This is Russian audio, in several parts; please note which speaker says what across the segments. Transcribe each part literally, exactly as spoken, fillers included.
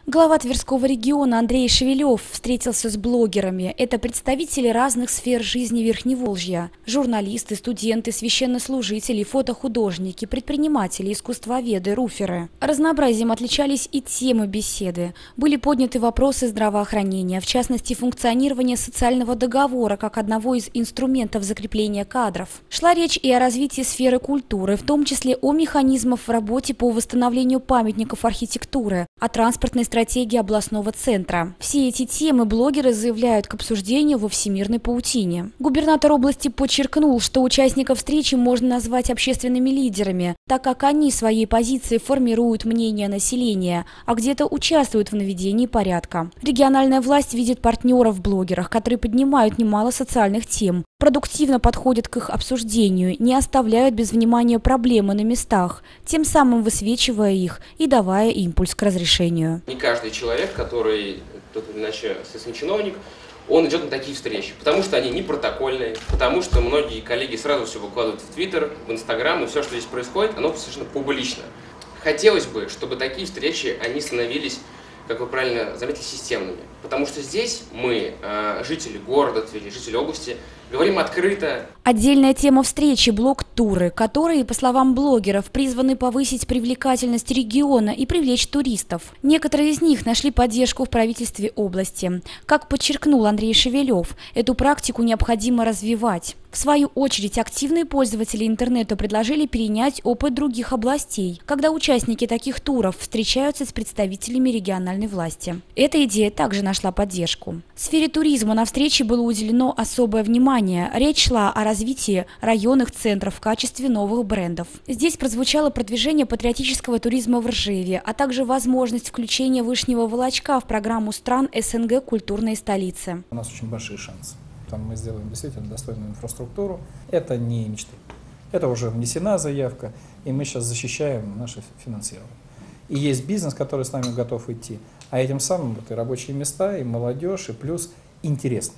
Speaker 1: Глава Тверского региона Андрей Шевелев встретился с блогерами. Это представители разных сфер жизни Верхневолжья. Журналисты, студенты, священнослужители, фотохудожники, предприниматели, искусствоведы, руферы. Разнообразием отличались и темы беседы. Были подняты вопросы здравоохранения, в частности функционирования социального договора как одного из инструментов закрепления кадров. Шла речь и о развитии сферы культуры, в том числе о механизмах в работе по восстановлению памятников архитектуры, о транспортной стратегии стратегии областного центра. Все эти темы блогеры заявляют к обсуждению во всемирной паутине. Губернатор области подчеркнул, что участников встречи можно назвать общественными лидерами, так как они своей позицией формируют мнение населения, а где-то участвуют в наведении порядка. Региональная власть видит партнеров в блогерах, которые поднимают немало социальных тем, продуктивно подходят к их обсуждению, не оставляют без внимания проблемы на местах, тем самым высвечивая их и давая импульс к разрешению.
Speaker 2: Не каждый человек, который тот или иначе следственный чиновник, он идет на такие встречи, потому что они не протокольные, потому что многие коллеги сразу все выкладывают в Твиттер, в Инстаграм, и все, что здесь происходит, оно совершенно публично. Хотелось бы, чтобы такие встречи, они становились, как вы правильно заметили, системными. Потому что здесь мы, жители города Твери, жители области, говорим открыто.
Speaker 1: Отдельная тема встречи – блог-туры, которые, по словам блогеров, призваны повысить привлекательность региона и привлечь туристов. Некоторые из них нашли поддержку в правительстве области. Как подчеркнул Андрей Шевелев, эту практику необходимо развивать. В свою очередь, активные пользователи интернета предложили перенять опыт других областей, когда участники таких туров встречаются с представителями региональной власти. Эта идея также нашла поддержку. В сфере туризма на встрече было уделено особое внимание. Речь шла о развитии районных центров в качестве новых брендов. Здесь прозвучало продвижение патриотического туризма в Ржеве, а также возможность включения Вышнего Волочка в программу стран СНГ «Культурные столицы».
Speaker 3: У нас очень большие шансы. Там мы сделаем действительно достойную инфраструктуру. Это не мечты. Это уже внесена заявка, и мы сейчас защищаем наше финансирование. И есть бизнес, который с нами готов идти. А этим самым вот и рабочие места, и молодежь, и плюс интересно.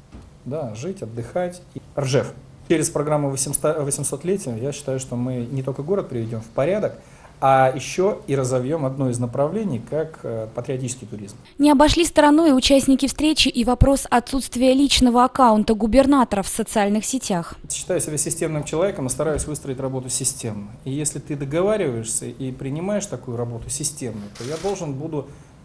Speaker 3: Да, жить, отдыхать. Ржев. Через программу восьмисотлетия я считаю, что мы не только город приведем в порядок, а еще и разовьем одно из направлений, как патриотический туризм.
Speaker 1: Не обошли стороной участники встречи и вопрос отсутствия личного аккаунта губернатора в социальных сетях.
Speaker 3: Считаю себя системным человеком и стараюсь выстроить работу системно. И если ты договариваешься и принимаешь такую работу системную, то я должен буду,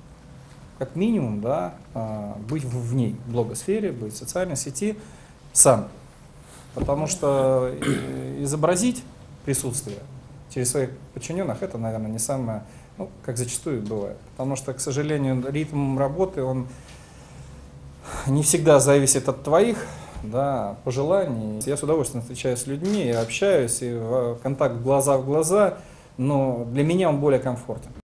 Speaker 3: как минимум, да, быть в ней, в блогосфере, быть в социальной сети сам. Потому что изобразить присутствие через своих подчиненных, это, наверное, не самое, ну, как зачастую бывает. Потому что, к сожалению, ритм работы, он не всегда зависит от твоих, да, пожеланий. Я с удовольствием встречаюсь с людьми, и общаюсь, и в контакт глаза в глаза, но для меня он более комфортен.